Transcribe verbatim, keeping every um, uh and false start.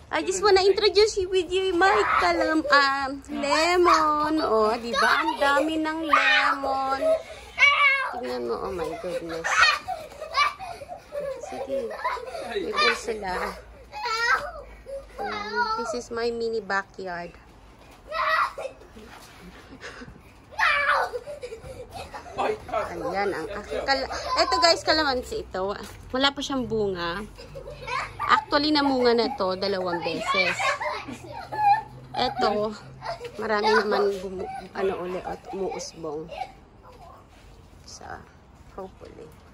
I just wanna introduce you with you my kalam um, lemon. Oh, di ba? Ang dami ng lemon. Tingnan mo, oh my goodness. Sige. Ito sila. Um, this is my mini backyard. Ayan ang aking kal ito guys, kalamansi ito. Wala pa siyang bunga. Actually, namunga na to dalawang beses. Ito, marami naman bumu ano ulit at umuusbong. So, hopefully.